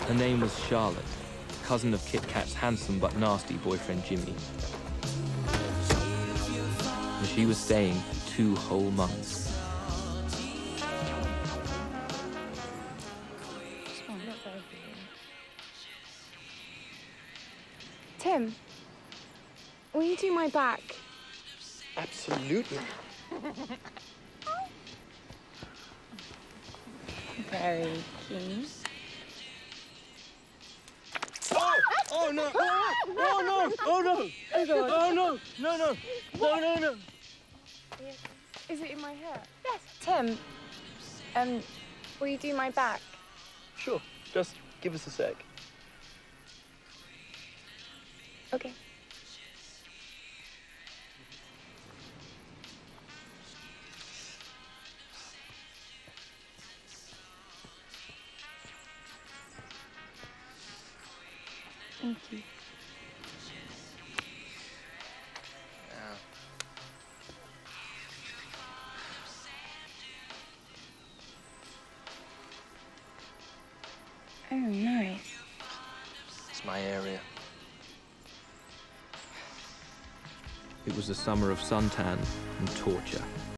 Her name was Charlotte, cousin of Kit Kat's handsome but nasty boyfriend Jimmy. And she was staying for 2 whole months. Tim, will you do my back? Absolutely. Very keen. Oh! Oh no! Oh no! Oh no! Oh God. Oh no! No no! No no no! Is it in my hair? Yes. Tim, will you do my back? Sure. Just give us a sec. Okay. Thank you. Oh, nice. It's my area. It was a summer of suntan and torture.